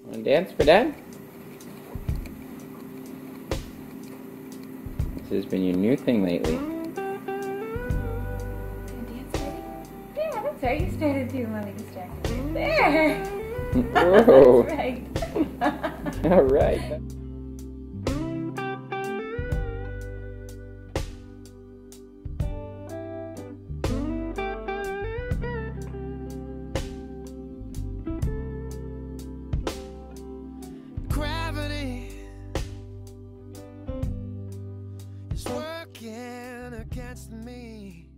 Want to dance for Dad? This has been your new thing lately. Dance ready? Yeah, that's right. You started to let me distract you. There. Whoa. That's right. All right. Gravity is working against me.